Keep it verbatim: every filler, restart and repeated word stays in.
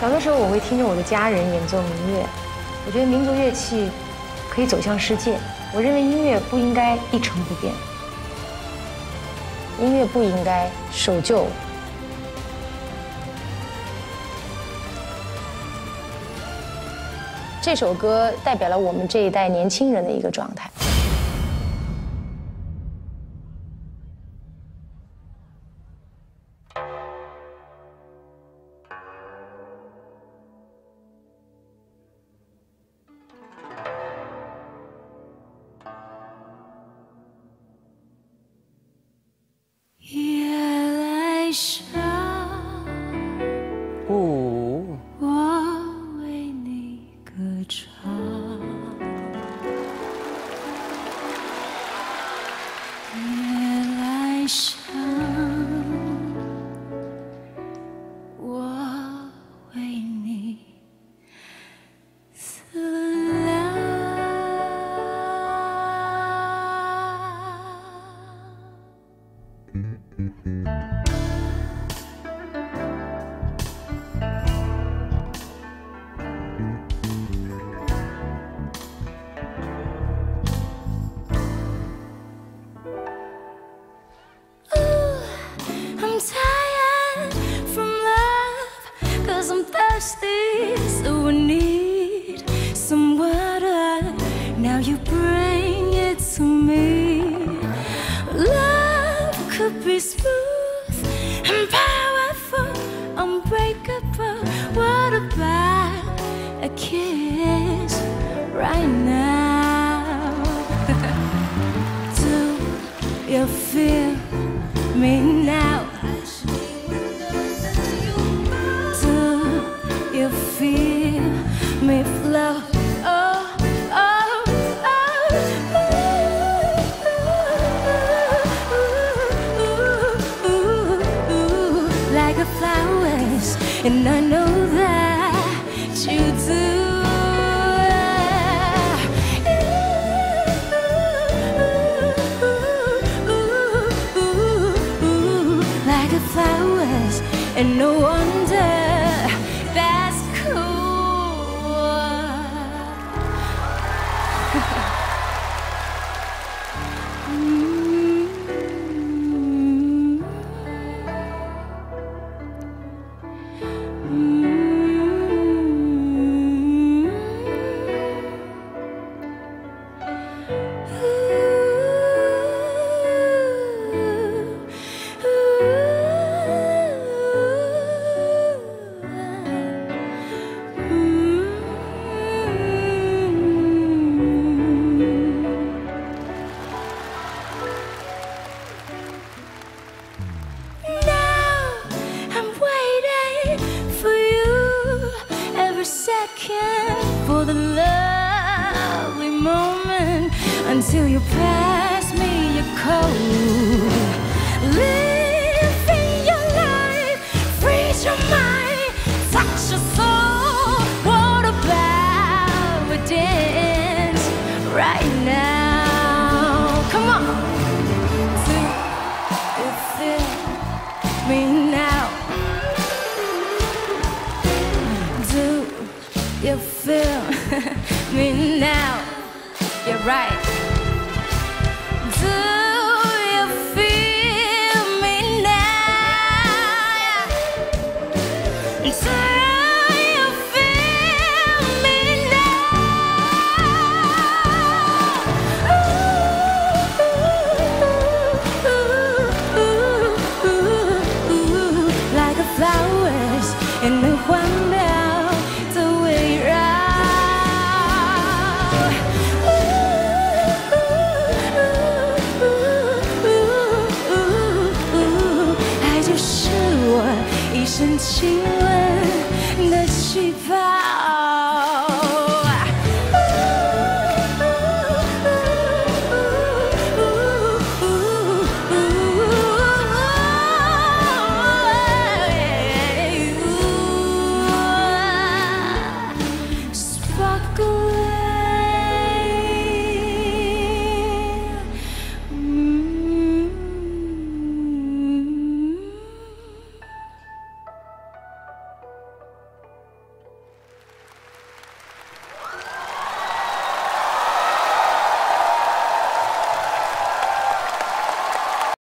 小的时候，我会听着我的家人演奏民乐。我觉得民族乐器可以走向世界。我认为音乐不应该一成不变，音乐不应该守旧。这首歌代表了我们这一代年轻人的一个状态。 哦， 我为你歌唱，夜来香，我为你思量。I'm tired from love, cause I'm thirsty, so I need some water. Now you bring it to me. Love could be smooth and powerful, unbreakable. What about a kiss right now? Do you feel me now? Do you feel me flow? Oh, oh, oh, like a flowers, and I know that you do. Flowers, and no wonder that's cool. mm-hmm. For the lovely moment until you pass me your coat. Living your life, freeze your mind, touch your soul. What about a dance right now? Come on, do you feel me now? Do you feel me now? You're right.